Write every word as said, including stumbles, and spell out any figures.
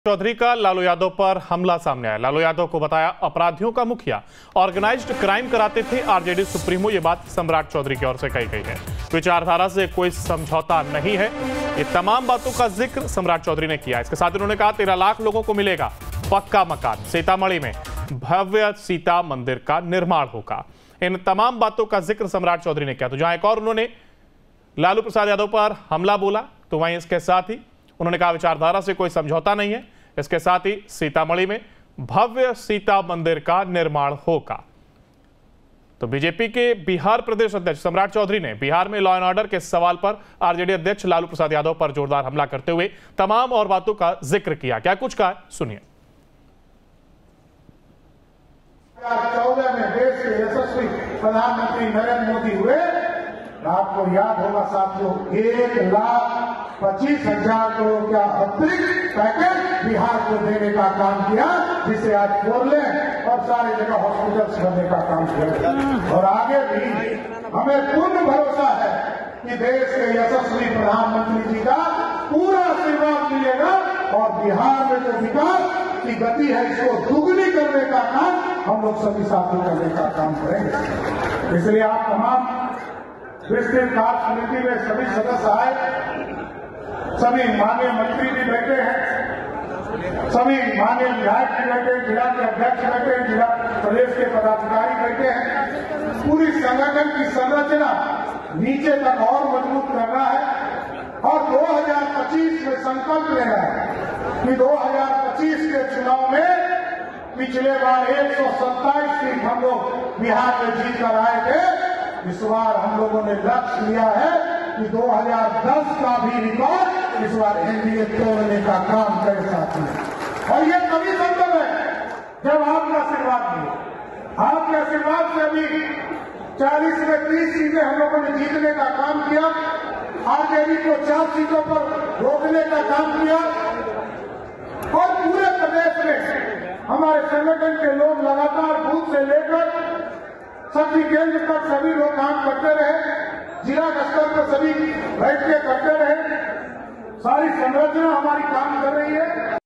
चौधरी का लालू यादव पर हमला सामने आया। लालू यादव को बताया अपराधियों का मुखिया, ऑर्गेनाइज्ड क्राइम कराते थे आरजेडी सुप्रीमो। ये बात सम्राट चौधरी की ओर से कही गई है। विचारधारा से कोई समझौता नहीं है। ये तमाम बातों का जिक्र सम्राट चौधरी ने किया। इसके साथ उन्होंने कहा तेरह लाख लोगों को मिलेगा पक्का मकान, सीतामढ़ी में भव्य सीता मंदिर का निर्माण होगा। इन तमाम बातों का जिक्र सम्राट चौधरी ने किया। तो जहां एक और उन्होंने लालू प्रसाद यादव पर हमला बोला, तो वहीं इसके साथ ही उन्होंने कहा विचारधारा से कोई समझौता नहीं है। इसके साथ ही सीतामढ़ी में भव्य सीता मंदिर का निर्माण होगा। तो बीजेपी के बिहार प्रदेश अध्यक्ष सम्राट चौधरी ने बिहार में लॉ एंड ऑर्डर के सवाल पर आरजेडी अध्यक्ष लालू प्रसाद यादव पर जोरदार हमला करते हुए तमाम और बातों का जिक्र किया। क्या कुछ कहा, सुनिए। दो हज़ार चौदह में देश के यशस्वी प्रधानमंत्री नरेंद्र मोदी हुए। आपको याद होगा साथियों, एक लाख पच्चीस हजार करोड़ का अतिरिक्त पैकेज बिहार को देने का काम किया, जिसे आज फोर लेन और सारी जगह हॉस्पिटल्स बनने का काम किया। और आगे भी हमें पूर्ण भरोसा है कि देश के यशस्वी प्रधानमंत्री जी का पूरा आशीर्वाद मिलेगा और बिहार में जो विकास की गति है इसको दुगनी करने का काम हम लोग सभी साथी करने का काम करेंगे। इसलिए आप तमाम विस्तृत कार्य समिति में सभी सदस्य आए, सभी माननीय मंत्री भी बैठे हैं, सभी माननीय विधायक भी बैठे, जिला के अध्यक्ष बैठे, जिला प्रदेश के पदाधिकारी बैठे हैं। पूरी संगठन की संरचना नीचे तक और मजबूत करना है और दो हज़ार पच्चीस में संकल्प लेना है कि दो हज़ार पच्चीस के चुनाव में पिछले बार एक सौ सत्ताईस सीट हम लोग बिहार में जीत कर आए थे। इस बार हम लोगों ने लक्ष्य लिया है कि दो हज़ार दस का भी रिकॉर्ड इस बार एनडीए तोड़ने का काम करे साथी। और ये तभी संभव है जब आपका आशीर्वाद मिले। आपके आशीर्वाद से अभी चालीस में तीस सीटें हम लोगों ने जीतने का काम किया, आरजेडी को चार सीटों पर रोकने का काम किया और पूरे प्रदेश में हमारे संगठन के लोग लगातार बूथ से लेकर शक्ति केंद्र तक सभी लोग काम करते रहे, जिला स्तर पर सभी बैठ के करते रहे। सारी संरचना हमारी काम कर रही है।